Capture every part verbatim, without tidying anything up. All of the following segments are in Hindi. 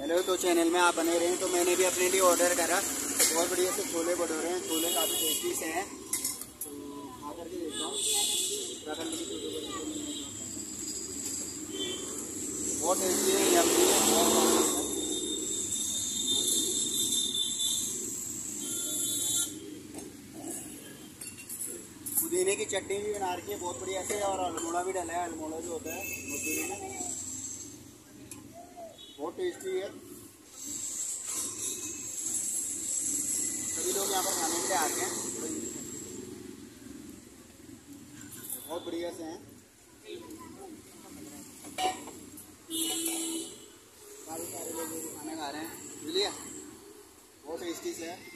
हेलो, तो चैनल में आप बने रहें। तो मैंने भी अपने लिए ऑर्डर करा, बहुत बढ़िया से छोले भटूरे हैं। छोले काफ़ी टेस्टी से हैं, तो खा करके देखता हूँ। बहुत टेस्टी है, यम्मी है। पुदीने की चटनी भी बना रखी है बहुत बढ़िया से, और अल्मोड़ा भी डाला है। अल्मोड़ा जो होता है मसूरी में, बहुत टेस्टी है। सभी लोग यहाँ पर खाने के लिए आते हैं, बहुत बढ़िया से हैं। काफ़ी सारे लोग खाना खा रहे हैं, बुझलिए, बहुत टेस्टी से है।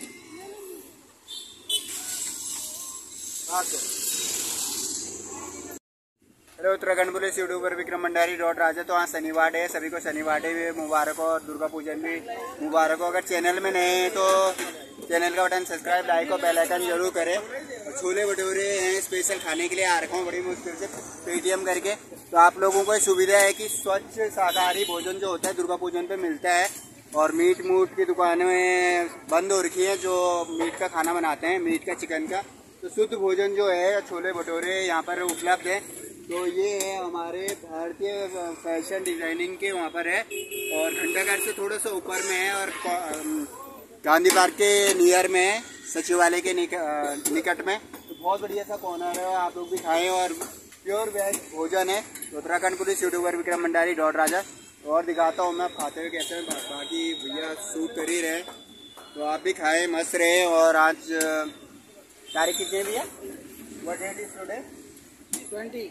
Hello, Uttarakhand police YouTuber Vikram Bhandari dot Raja. तो आज शनिवार है, सभी को शनिवार भी मुबारक हो और दुर्गा पूजन भी मुबारक हो। अगर चैनल में नए हैं तो चैनल का बटन सब्सक्राइब, लाइक और बेल आइकन जरूर करें। और छोले भटूरे हैं स्पेशल खाने के लिए आ रखा हूँ बड़ी मुश्किल से पेटीएम करके। तो आप लोगों को सुविधा है कि स्वच्छ शाकाहारी भोजन जो होता है दुर्गा पूजन पे मिलता है। और मीट मूट की दुकानें बंद हो रखी हैं, जो मीट का खाना बनाते हैं, मीट का, चिकन का। तो शुद्ध भोजन जो है छोले भटूरे यहाँ पर उपलब्ध है। तो ये है हमारे भारतीय फैशन डिजाइनिंग के वहाँ पर है, और घंटाघर से थोड़ा सा ऊपर में है, और गांधी पार्क के नियर में है, सचिवालय के निकट में। तो बहुत बढ़िया सा कॉर्नर है, आप लोग भी खाएं। और प्योर वेज भोजन है। तो Uttarakhand police YouTuber Vikram Bhandari dot Raja. और दिखाता हूँ मैं आप खाते हुए कैसे, बाकी भैया शूट कर ही रहे। तो आप भी खाएं, मस्त रहे। और आज तारीख कितनी भैया? What date is today? Twenty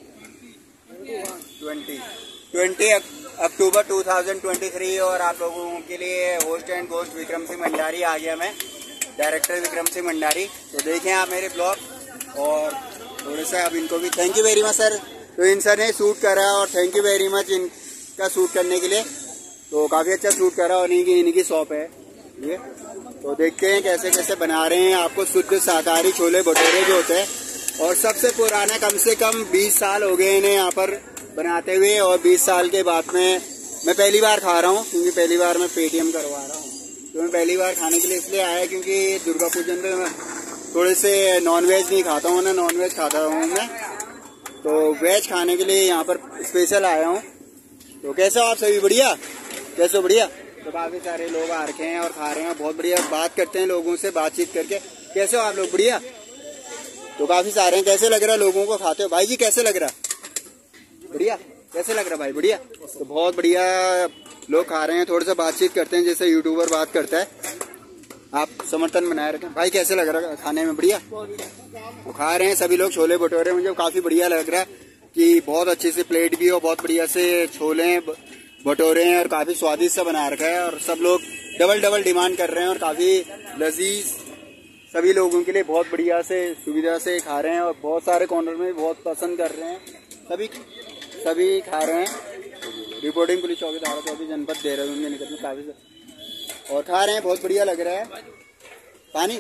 twenty twenty October two thousand twenty three. और आप लोगों के लिए host and ghost Vikram Singh Bhandari आ गया मैं, डायरेक्टर विक्रम सिंह भंडारी। तो देखें आप मेरे ब्लॉग। और थोड़ा सा अब इनको भी thank you very much sir. तो इन सर ने शूट करा, और थैंक यू वेरी मच इनका शूट करने के लिए। तो काफ़ी अच्छा शूट करा, और इनकी इनकी शॉप है ये। तो देखते हैं कैसे कैसे बना रहे हैं आपको शुद्ध शाकाहारी छोले भटूरे जो होते हैं। और सबसे पुराना, कम से कम बीस साल हो गए इन्हें यहाँ पर बनाते हुए। और बीस साल के बाद में मैं पहली बार खा रहा हूँ, क्योंकि पहली बार मैं पेटीएम करवा रहा हूँ। तो मैं पहली बार खाने के लिए इसलिए आया क्योंकि दुर्गा पूजन में थोड़े से नॉन वेज नहीं खाता हूँ ना, नॉन वेज खाता हूँ मैं। तो वेज खाने के लिए यहाँ पर स्पेशल आया हूँ। तो कैसे हो आप सभी? बढ़िया? कैसे हो? बढ़िया। तो काफ़ी सारे लोग आ रखे हैं और खा रहे हैं, बहुत बढ़िया बात करते हैं लोगों से, बातचीत करके। कैसे हो आप लोग? बढ़िया। तो काफ़ी सारे हैं। कैसे लग रहा है लोगों को खाते हो? भाई जी कैसे लग रहा? बढ़िया। कैसे लग रहा भाई? बढ़िया। तो बहुत बढ़िया लोग खा रहे हैं, थोड़ा सा बातचीत करते हैं जैसे यूट्यूबर बात करता है। आप समर्थन बनाए रखें। भाई कैसे लग रहा है खाने में? बढ़िया। तो खा रहे हैं सभी लोग छोले भटूरे। मुझे काफ़ी बढ़िया लग रहा है कि बहुत अच्छी सी प्लेट भी हो, बहुत बढ़िया से छोले भटूरे हैं, और काफ़ी स्वादिष्ट सा बना रखा है। और सब लोग डबल डबल डिमांड कर रहे हैं, और काफ़ी लजीज सभी लोगों के लिए बहुत बढ़िया से सुविधा से खा रहे हैं। और बहुत सारे कॉर्नर में बहुत पसंद कर रहे हैं, सभी सभी खा रहे हैं। रिपोर्टिंग पुलिस चौकी धारा चौबीस जनपद देहरादून के निकट में काफ़ी और खा रहे हैं। बहुत बढ़िया लग रहा है पानी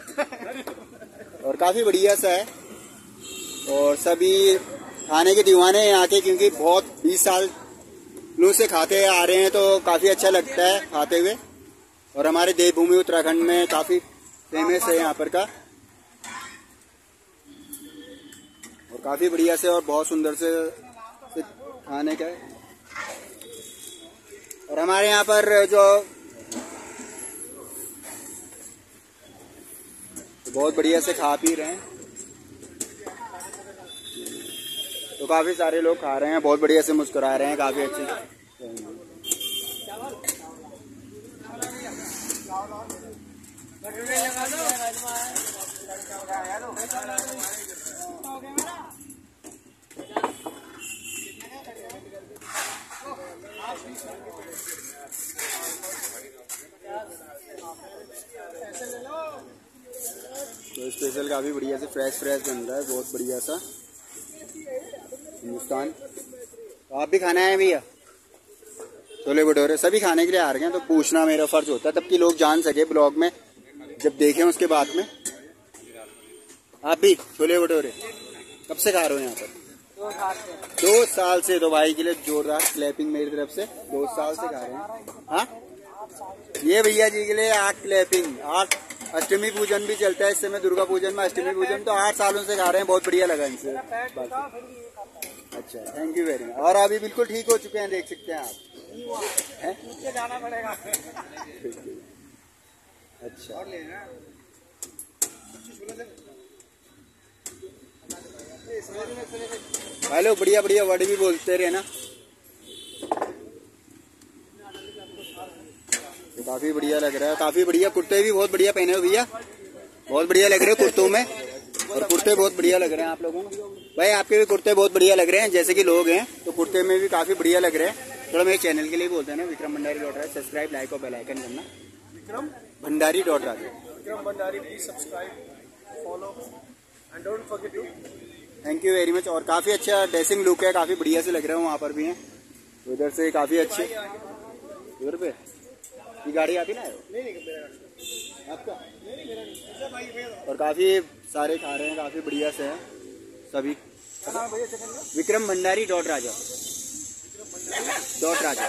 और काफ़ी बढ़िया सा है। और सभी खाने के दीवाने हैं यहाँ के, क्योंकि बहुत बीस साल लोग से खाते आ रहे हैं, तो काफ़ी अच्छा लगता है खाते हुए। और हमारे देवभूमि उत्तराखंड में काफ़ी फेमस है यहाँ पर का, और काफ़ी बढ़िया से और बहुत सुंदर से, से खाने का है। और हमारे यहाँ पर जो तो बहुत बढ़िया से खा पी रहे हैं, तो काफ़ी सारे लोग खा रहे हैं, बहुत बढ़िया से मुस्कुरा रहे हैं, काफ़ी अच्छी। तो स्पेशल काफ़ी बढ़िया से फ्रेश फ्रेश बन रहा है, बहुत बढ़िया सा हिंदुस्तान। तो आप भी खाना है भैया छोले भटूरे? सभी खाने के लिए आ रहे हैं, तो पूछना मेरा फर्ज होता है, तब कि लोग जान सके ब्लॉग में, जब देखें उसके बाद में। आप भी छोले भटूरे कब से खा रहे हो यहाँ पर? दो साल से। दो साल से। तो भाई के लिए जोरदार क्लैपिंग मेरी तरफ से। दो साल से खा रहे हैं। हाँ ये भैया जी के लिए आठ क्लैपिंग, आठ अष्टमी पूजन भी चलता है इस समय, दुर्गा पूजन में अष्टमी पूजन, तो आठ सालों से खा रहे हैं, बहुत बढ़िया लगा इनसे। अच्छा, थैंक यू वेरी मच। और अभी बिल्कुल ठीक हो चुके हैं, देख सकते हैं आप हैं? जाना पड़ेगा। अच्छा, भाई लोग बढ़िया बढ़िया वर्ड भी बोलते रहे ना, तो काफी बढ़िया लग रहा है। काफी बढ़िया कुर्ते भी बहुत बढ़िया पहने हो भैया, बहुत बढ़िया लग रहे हो कुर्तों में, और कुर्ते बहुत बढ़िया लग रहे हैं आप लोगों को। भाई आपके भी कुर्ते बहुत बढ़िया लग रहे हैं, जैसे कि लोग हैं तो कुर्ते में भी काफी बढ़िया लग रहे हैं। थोड़ा मेरे चैनल के लिए बोलते हैं ना, Vikram Bhandari dot Raj, subscribe like और बेल आइकन करना। Vikram Bhandari dot Raj, Vikram Bhandari, please subscribe, follow and don't forget to. Thank you very much. और काफी अच्छा ड्रेसिंग लुक है, काफी बढ़िया से लग रहे हो, वहाँ पर भी हैं, उधर से काफी अच्छे। उधर पे ये गाड़ी आती ना आपका, और काफी सारे खा रहे हैं, काफी बढ़िया से है सभी। विक्रम भंडारी डॉट राजा, डॉट राजा,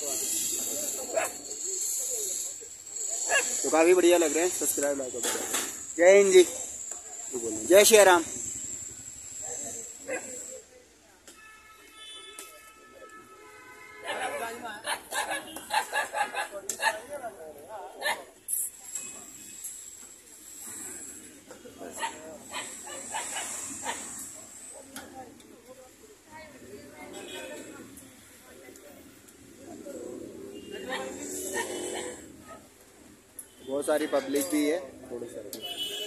तो काफी बढ़िया लग रहे हैं, सब्सक्राइब लाइक करो। जय हिंद जी, जय श्री राम। बहुत सारी पब्लिक भी है, थोड़ी सारी।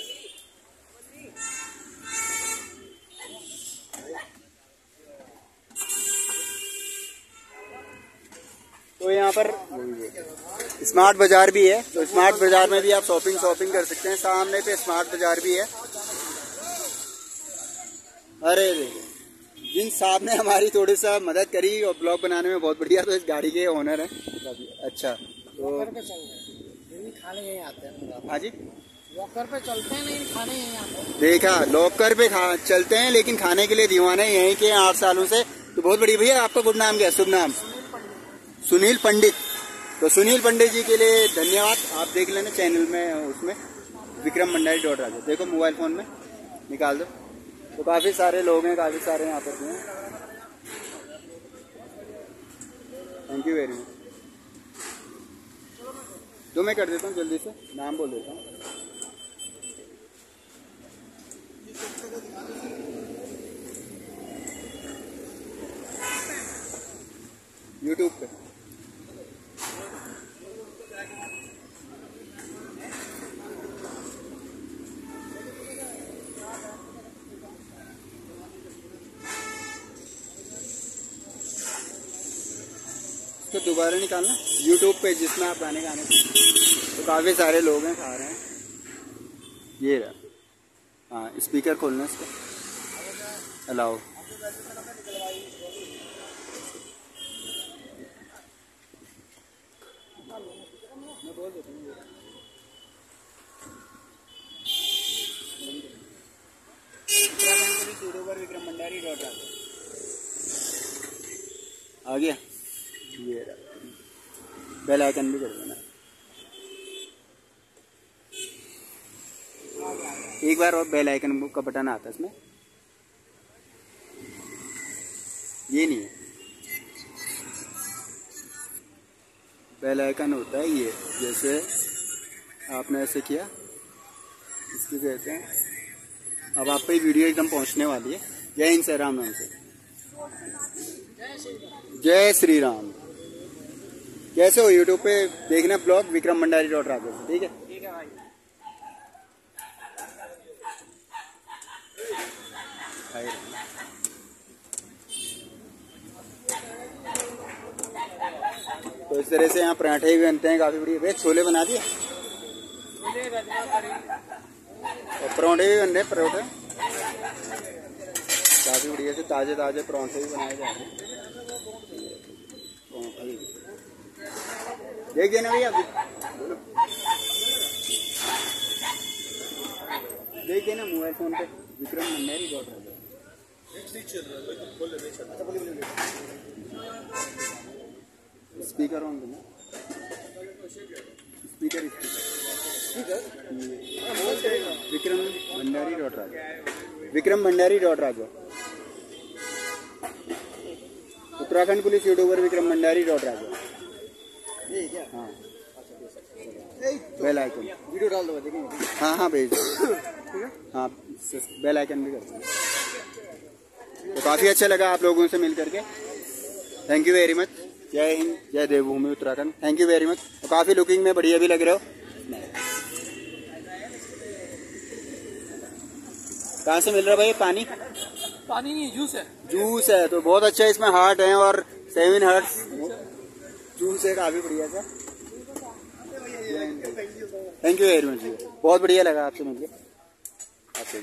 तो यहाँ पर स्मार्ट बाजार भी है, तो स्मार्ट बाजार में भी आप शॉपिंग शॉपिंग कर सकते हैं। सामने पे स्मार्ट बाजार भी है। अरे जिन साहब ने हमारी थोड़ी सा मदद करी और ब्लॉग बनाने में बहुत बढ़िया, तो इस गाड़ी के ओनर हैं। अच्छा, तो खाने यहीं आते हैं। हाँ जी, लॉकर पे चलते हैं लेकिन खाने यहीं आते हैं। देखा, लॉकर पे खा चलते हैं लेकिन खाने के लिए दीवाने यहीं के आठ सालों से, तो बहुत बढ़िया। भैया आपका गुड नाम क्या है, शुभ नाम? सुनील पंडित। तो सुनील पंडित जी के लिए धन्यवाद। आप देख लेना चैनल में, उसमें विक्रम भंडारी डॉट राजा, देखो मोबाइल फोन में निकाल दो। तो काफी सारे लोग हैं, काफी सारे यहाँ पर हैं। Thank you very much. तो मैं कर देता हूँ, जल्दी से नाम बोल देता हूँ। यूट्यूब पे तो दोबारा निकालना, यूट्यूब पे जिसमें आप गाने गाने, तो काफ़ी सारे लोग हैं, खा रहे हैं। ये रहा, हाँ स्पीकर खोलना इसका, अलाउ। मैं बोल देता हूँ, विक्रम भंडारी डॉट राजा आ गया। ये बेल आइकन भी कर देना एक बार, और बेल आइकन का बटन आता है इसमें, ये नहीं है, बेल आइकन होता है ये, जैसे आपने ऐसे किया, इसको कहते हैं। अब आप पे वीडियो एकदम पहुंचने वाली है। जय हिंद से, राम नाम से, जय श्री राम। कैसे हो? यूट्यूब पे देखना ब्लॉग विक्रम भंडारी डॉट राजा, ठीक है? ठीक है भाई। तो इस तरह से यहाँ पराठे भी बनते हैं, काफी बढ़िया। भैया छोले बना दिए, और परोठे भी बन रहे हैं, परोठे काफी बढ़िया से, ताजे ताजे परोठे भी बनाए जा रहे हैं। देखिए ना भैया, देखिए ना मोबाइल फोन पे Vikram Bhandari dot Raja. Speaker on करना। Speaker Vikram Bhandari dot Raja Vikram Bhandari dot Raja Uttarakhand police YouTuber Vikram Bhandari dot Raja. ये क्या? हाँ बेल आइकन वीडियो डाल दो देखेंगे। हाँ हाँ भेज दो। हाँ बेल आइकन भी कर दो। तो काफ़ी अच्छा लगा आप लोगों से मिल करके। Thank you very much. जय हिंद, जय Devbhoomi Uttarakhand. Thank you very much. तो काफ़ी लुकिंग में बढ़िया भी लग रहे हो। कहाँ से मिल रहा है भाई पानी? पानी नहीं, जूस है। जूस है तो बहुत अच्छा है। इसमें हार्ट है और सेवन हार्ट्स जूस है, काफ़ी बढ़िया सा। Thank you very much. बहुत बढ़िया लगा आपसे मिलके। आपसे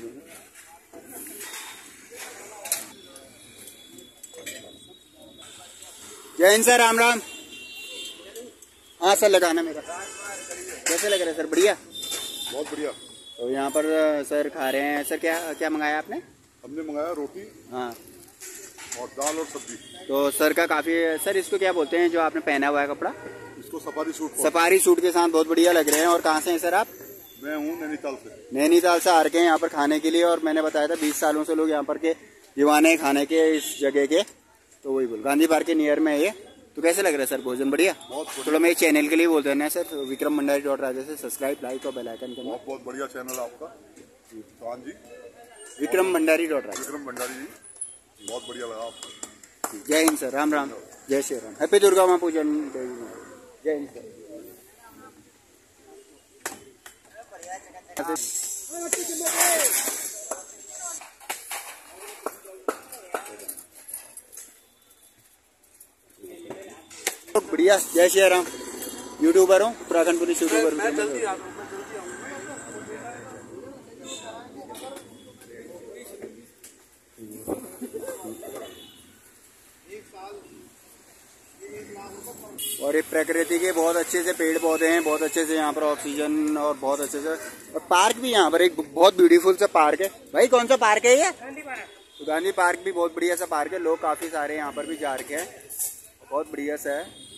जय हिंद सर, राम राम। हाँ सर लगाना मेरा। कैसे लग रहा है सर? बढ़िया, बहुत बढ़िया। तो यहाँ पर सर खा रहे हैं। सर क्या क्या मंगाया आपने? हमने मंगाया रोटी हाँ और दाल और सब्जी। तो सर का काफ़ी, सर इसको क्या बोलते हैं जो आपने पहना हुआ है कपड़ा? इसको सफारी सूट। सफारी सूट के साथ बहुत बढ़िया लग रहे हैं। और कहाँ से हैं सर आप? मैं हूँ नैनीताल से। नैनीताल से आ रखे हैं यहाँ पर खाने के लिए। और मैंने बताया था बीस सालों से लोग यहाँ पर के दीवाने खाने के इस जगह के। तो वही बोल, गांधी पार्क के नियर में है ये। तो कैसे लग रहा है सर भोजन? बढ़िया। बहुत थोड़ा मेरे चैनल के लिए बोल देना है सर, विक्रम भंडारी डॉट राजा से सब्सक्राइब, लाइक और बेल आइकन करना। बहुत बहुत बढ़िया चैनल है आपका। हाँ जी, विक्रम भंडारी डॉट राजा। विक्रम भंडारी जी, बहुत बढ़िया लगा आपको। जय हिंद सर, राम राम, जय श्री राम। हैप्पी दुर्गा माँ पूजन। जय हिंद सर। बढ़िया, जय श्री राम। यूट्यूबर हूँ, उत्तराखंड पुलिस यूट्यूबर। और ये प्रकृति के बहुत अच्छे से पेड़ पौधे हैं, बहुत अच्छे से यहाँ पर ऑक्सीजन और बहुत अच्छे से, और पार्क भी यहाँ पर एक बहुत ब्यूटीफुल सा पार्क है। भाई कौन सा पार्क है ये? तो गांधी पार्क भी बहुत बढ़िया सा पार्क है। लोग काफी सारे यहाँ पर भी जा रखे हैं, बहुत बढ़िया सा है।